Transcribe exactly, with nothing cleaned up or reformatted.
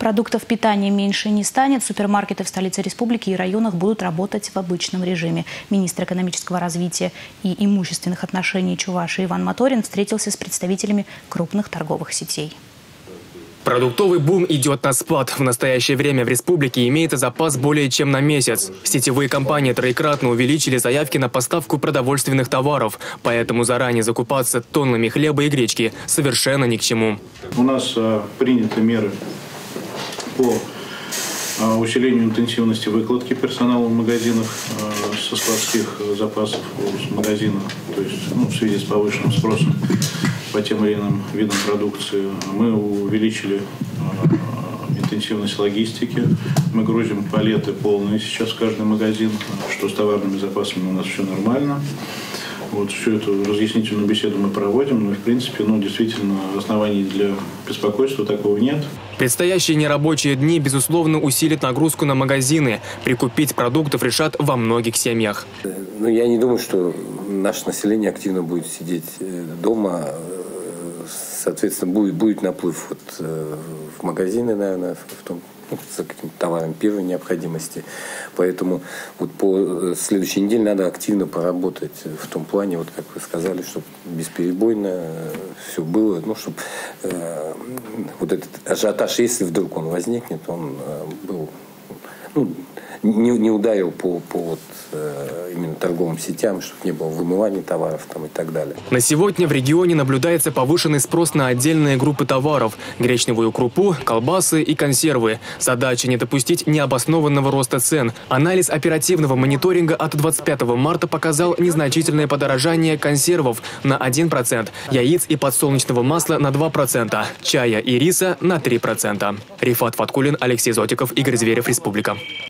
Продуктов питания меньше не станет. Супермаркеты в столице республики и районах будут работать в обычном режиме. Министр экономического развития и имущественных отношений Чувашии Иван Моторин встретился с представителями крупных торговых сетей. Продуктовый бум идет на спад. В настоящее время в республике имеется запас более чем на месяц. Сетевые компании троекратно увеличили заявки на поставку продовольственных товаров, поэтому заранее закупаться тоннами хлеба и гречки совершенно ни к чему. У нас а, приняты меры по а, усилению интенсивности выкладки персонала в магазинах а, со складских запасов с магазина, то есть ну, в связи с повышенным спросом по тем или иным видам продукции. Мы увеличили э, интенсивность логистики. Мы грузим палеты полные сейчас в каждый магазин, что с товарными запасами у нас все нормально. Вот всю эту разъяснительную беседу мы проводим, но в принципе, ну, действительно, оснований для беспокойства такого нет. Предстоящие нерабочие дни, безусловно, усилят нагрузку на магазины. Прикупить продуктов решат во многих семьях. Ну, я не думаю, что наше население активно будет сидеть дома. Соответственно, будет, будет наплыв вот, в магазины, наверное, в том, ну, за каким-то товаром первой необходимости. Поэтому вот по следующей неделе надо активно поработать в том плане, вот как вы сказали, чтобы бесперебойно все было, ну, чтобы э, вот этот ажиотаж, если вдруг он возникнет, он э, был, ну, не, не ударил по, по вот, э, именно торговым сетям, чтобы не было вымывания товаров там, и так далее. На сегодня в регионе наблюдается повышенный спрос на отдельные группы товаров – гречневую крупу, колбасы и консервы. Задача – не допустить необоснованного роста цен. Анализ оперативного мониторинга от двадцать пятого марта показал незначительное подорожание консервов на один процент, яиц и подсолнечного масла на два процента, чая и риса на три процента. Рифат Фаткулин, Алексей Зотиков, Игорь Зверев, Республика.